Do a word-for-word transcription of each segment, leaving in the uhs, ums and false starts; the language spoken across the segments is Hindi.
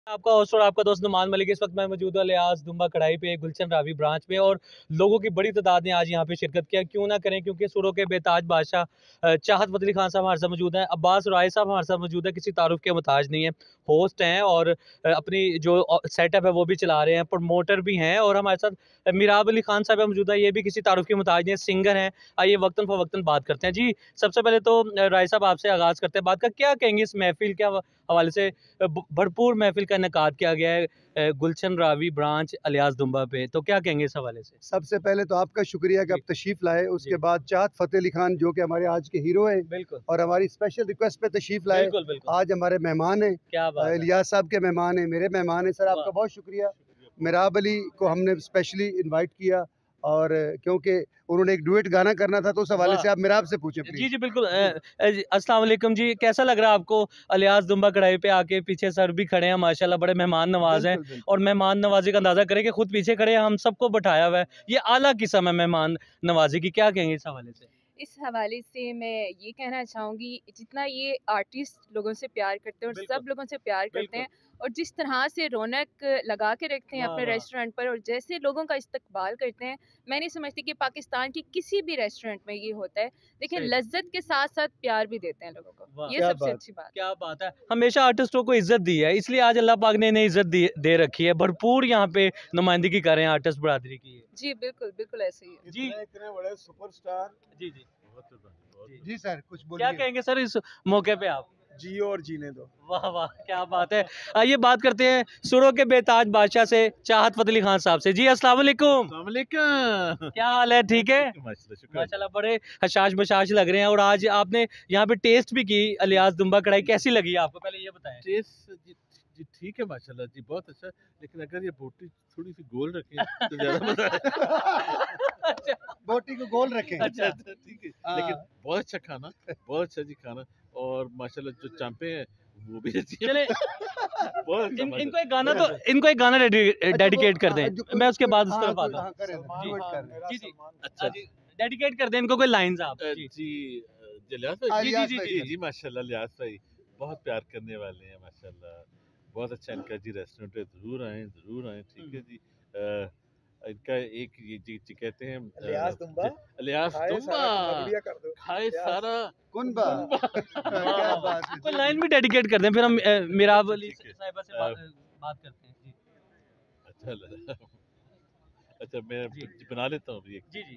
आपका होस्ट और आपका दोस्त नुमान मलिक। इस वक्त मैं मौजूद हूं लिहाज दुम्बा कढ़ाई पे गुलशन रावी ब्रांच में, और लोगों की बड़ी तादाद ने आज यहाँ पे शिरकत किया। क्यों ना करें, क्योंकि सुरों के बेताज बादशाह चाहत फतली खान साहब हमारे साथ मौजूद हैं, अब्बास राय साहब हमारे साथ मौजूद है। किसी तारुफ के मुताज नहीं है, होस्ट हैं और अपनी जो सेटअप है वो भी चला रहे हैं, प्रमोटर भी हैं। और हमारे साथ मिराब अली खान साहब मौजूद है, ये भी किसी तारुफ के मुताज नहीं है, सिंगर हैं। आइए वक्तन फ़वक्तन बात करते हैं। जी, सबसे पहले तो राय साहब आपसे आगाज़ करते हैं बात का। क्या कहेंगे इस महफिल के हवाले से? भरपूर महफिल का इनेकाद किया गया है गुलशन रावी ब्रांच अलियास दुम्बा पे, तो क्या कहेंगे इस हवाले से? सबसे पहले तो आपका शुक्रिया कि आप तशरीफ लाए। उसके बाद चाहत फतेह अली खान जो कि हमारे आज के हीरो हैं, बिल्कुल, और हमारी स्पेशल रिक्वेस्ट पे तशरीफ लाए। बिल्कुल, बिल्कुल। आज हमारे मेहमान हैं, क्या बात है। इलियास साहब के मेहमान हैं, मेरे मेहमान हैं। सर आपका बहुत शुक्रिया। मिराब अली को हमने स्पेशली इन्वाइट किया, और क्योंकि उन्होंने एक डुएट गाना करना था, तो उस हवाले से आप मिराब से पूछें प्लीज। जी जी बिल्कुल। अस्सलाम वालेकुम जी, कैसा लग रहा है आपको अलियास दुम्बा कढ़ाई पे आके? पीछे सर भी खड़े हैं, माशाल्लाह बड़े मेहमान नवाज हैं, और मेहमान नवाजी का अंदाजा करें कि खुद पीछे खड़े हैं, हम सबको बैठाया हुआ है। ये आला किस्म है मेहमान नवाजी की, क्या कहेंगे इस हवाले से? इस हवाले से मैं ये कहना चाहूँगी, जितना ये आर्टिस्ट लोगों से प्यार करते हैं और सब लोगों से प्यार करते हैं, और जिस तरह से रौनक लगा के रखते हैं अपने रेस्टोरेंट पर, और जैसे लोगों का इस्तकबाल करते हैं, मैं नहीं समझती कि पाकिस्तान की किसी भी रेस्टोरेंट में ये होता है। देखिए, लज्जत के साथ साथ प्यार भी देते हैं लोगों को, ये सबसे अच्छी बात। क्या बात है, हमेशा आर्टिस्टों को इज्जत दी है, इसलिए आज अल्लाह पाक ने इन्हें इज्जत दे रखी है। भरपूर यहाँ पे नुमाइंदगी कर रहे हैं आर्टिस्ट बरादरी की। जी बिल्कुल बिल्कुल ऐसे ही है। जी, इतने बड़े सुपरस्टार। जी जी जी सर, कुछ बोलिए। क्या कहेंगे सर इस मौके पे आप? जियो और जीने दो। वाह वाह, क्या बात है। आइए बात करते हैं सुरों के बेताज बादशाह से, चाहत फतली खान साहब से। जी अस्सलाम वालेकुम। क्या हाल है? ठीक है माशाल्लाह, बड़े हशाश बशाश लग रहे हैं। और आज आपने यहाँ पे टेस्ट भी की अलियास दुम्बा कढ़ाई, कैसी लगी आपको? पहले ये बताएं। टेस्ट जी, जी ठीक है माशाल्लाह जी, बहुत अच्छा। लेकिन अगर ये बोटी थोड़ी सी गोल रखें तो ज्यादा मजा आएगा। बोटी को गोल रखें। अच्छा अच्छा ठीक है, लेकिन बहुत अच्छा खाना, बहुत अच्छा जी खाना, और माशाल्लाह जो चांपे हैं वो भी अच्छी चले बहुत इन, इनको एक गाना तो इनको एक गाना डेडिकेट कर दें, मैं उसके बाद उस तरफ आता हूँ। जी जी अच्छा जी, डेडिकेट कर दें इनको कोई लाइंस आप। जी जी लियास भाई, जी जी जी जी माशाल्लाह लियास भाई बहुत प्यार करने वाले हैं माशाल्लाह, बहुत अच्छा इनका जी रेस्टोरेंट है, जरूर आए जरूर आए। ठीक है जी, इनका एक ये जी, जी कहते हैं अलियास दुम्बा, अलियास दुम्बा खाए सारा कुनबा। क्या बात है, कोई लाइन भी डेडिकेट कर दें, फिर हम मिराब अली साहिबा से बात करते हैं। जी अच्छा अच्छा, मैं बना लेता हूँ जी जी।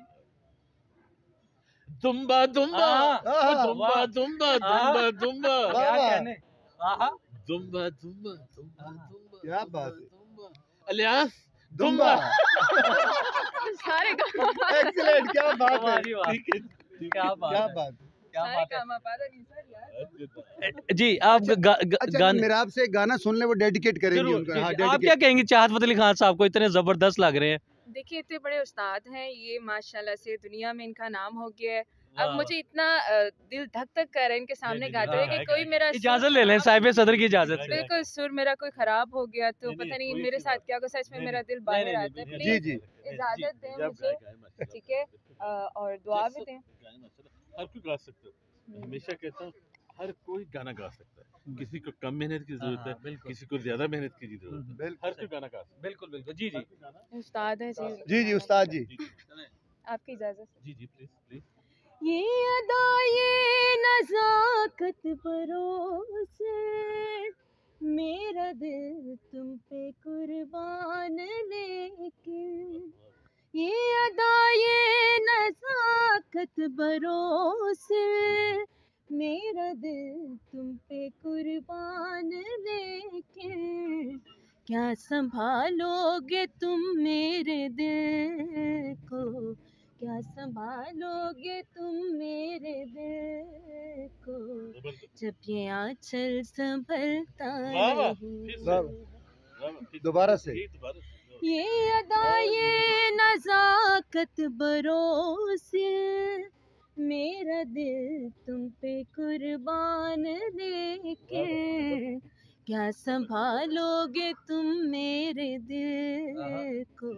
दुम्बा दुम्बा दुम्बा दुम्बा दुम्बा दुम्बा, क्या कहने, दुम्बा दुम्बा दुम्बा दुम्बा, क्या बात है। अलियास दुम्बा। सारे एक्सीलेंट, क्या बात है। ठीक है, क्या बात क्या बात क्या बात है। जी आप गा, गा, अच्छा, मिराब से गाना सुन ले, वो डेडिकेट करेंगे उनको। हाँ, आप क्या कहेंगे चाहत फतली खान साहब को, इतने जबरदस्त लग रहे हैं? देखिए, इतने बड़े उस्ताद हैं ये, माशाल्लाह से दुनिया में इनका नाम हो गया है। अब मुझे इतना दिल धक धक कर रहा है इनके सामने गाते हुए कि कोई मेरा इजाजत ले लें साहिब सदर की इजाजत से। बिल्कुल, सुर मेरा कोई खराब हो गया तो पता नहीं मेरे साथ क्या होगा, सच में मेरा दिल बाहर आता है। जी जी, इजाजत दें मुझे, ठीक है, और दुआ भी दें। हर कोई गा सकता है, हमेशा कहता हूँ हर कोई गाना गा सकता है, किसी को कम मेहनत की जरूरत है, किसी को ज्यादा मेहनत की जरूरत है, हर कोई गाना गा सकता है। बिल्कुल बिल्कुल। जी जी उस्ताद है जी। जी जी उस्ताद जी, आपकी इजाजत। जी जी प्लीज प्लीज। ये अदा ये नज़ाकत भरोसे, मेरा दिल तुम पे कुर्बान, लेकिन ये अदा ये नज़ाकत भरोसे, मेरा दिल तुम पे कुर्बान, लेकिन क्या संभालोगे तुम मेरे दिल को, क्या संभालोगे तुम मेरे दिल को, जब ये आंचल संभलता नहीं। दोबारा से। ये अदा ये नज़ाकत भरोसे, मेरा दिल तुम पे कुर्बान, लेकिन क्या संभालोगे तुम मेरे दिल को,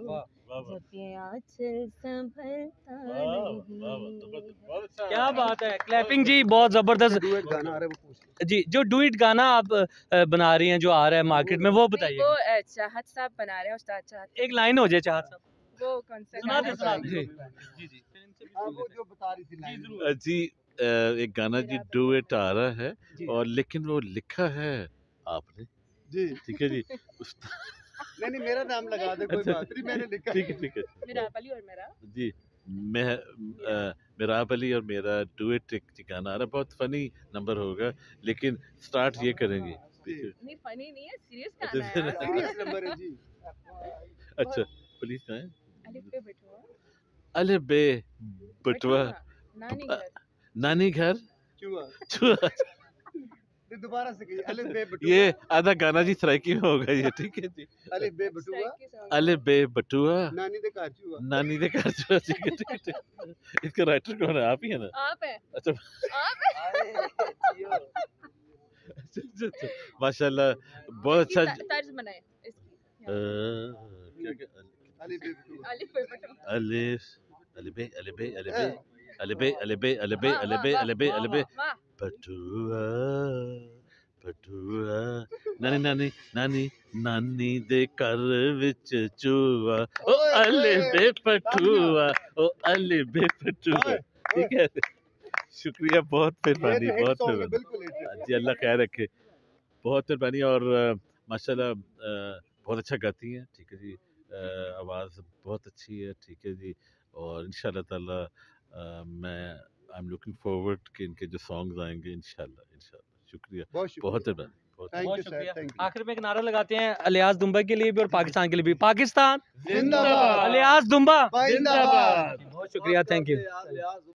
वाह वाह जब ये आंचल संभलता वाह वाह वाह, नहीं जबरदस्त, बहुत अच्छा क्या बात है, क्लैपिंग जी बहुत जबरदस्त। डुएट गाना आ रहा है वो पूछ लो। जी, जो डुएट गाना आप अ, बना रही हैं, जो आ रहा है मार्केट में, वो नहीं, बताइए। वो अ, चाहत साहब बना रहे हैं, उस्ताद चाहत। एक लाइन हो जाए चाहत साहब। वो कौन सा सुना गाना दे, सुना है? दे। जी जी, जी। फिर इनसे भी हाँ, सुन वो लेते हैं। जो बता रही थी जी, लाइन जरूर। अ, जी अ, एक गाना जी मेरा बली। डुएट आ रहा है जी और लेकिन वो लिखा है आपने, जी ठीक है जी उस नहीं नहीं मेरा नाम लगा दे, कोई अच्छा, बात नहीं, मैंने लिखा ठीक है ठीक है मेरा बली और मेरा जी मैं अ, मिराब अली और मेरा डुएट एक जी गाना आ रहा है, बहुत फनी नंबर होगा, लेकिन स्टार्ट ये करेंगे जी। नहीं, फनी नहीं है, सीरियस अच्छा, गाना है यार। सीरियस नंबर है जी। अच्छा प्लीज कहें अलिफ पे बिठुआ अले बे बटुआ नानी घर। नानी घर चुआ छुआ। नहीं, दोबारा से कहिए, अलिफ बे बटुआ। ये आधा गाना जी सराइकी में होगा ये, ठीक है जी अलिफ बे बटुआ, स्ट्राइक के सॉन्ग अले बे बटुआ नानी दे घर चुआ। नानी दे घर छुआ, ठीक है ठीक है ठीक है। इसका राइटर कौन है, आप ही है ना? आप है अच्छा आप है अच्छा अच्छा अच्छा, माशाल्लाह बहुत इसकी अच्छा ता- तर्ज बनाए इसकी अ, क्या क्या अलिफ बे बटुआ। अलिफ पे बिठुआ। अलिफ अलिबे अलिबे अलिबे अलिबे अलिबे अलिबे वाह, अलिबे वाह, अलिबे वाह, अलिबे वाह पटुआ पटुआ नानी नानी नानी नानी दे घर विच चूआ ओ ओए, अलिबे ओए, पटुआ ओ अलिबे पटुआ, ओए, ठीक है शुक्रिया, बहुत ये मेहरबानी, तो हिट बहुत सॉन्ग है, मेहरबानी बिल्कुल हिट है। जी, अल्लाह खैर रखे, बहुत मेहरबानी और अ, माशाल्लाह अ, बहुत अच्छा गाती हैं, ठीक है जी अ, आवाज़ बहुत अच्छी है, ठीक है जी और इंशाल्लाह ताला अ, मैं आई एम लुकिंग फॉरवर्ड कि इनके जो सॉन्ग्स आएंगे इंशाल्लाह इंशाल्लाह शुक्रिया, बहुत शुक्रिया। बहुत मेहरबानी बहुत थैंक बहुत यू सर, शुक्रिया। Thank you. आखिर में एक नारा लगाते हैं अलियास दुम्बा के लिए भी और पाकिस्तान के लिए भी। पाकिस्तान जिंदाबाद। अलियास दुम्बा जिंदाबाद। बहुत शुक्रिया, थैंक यू।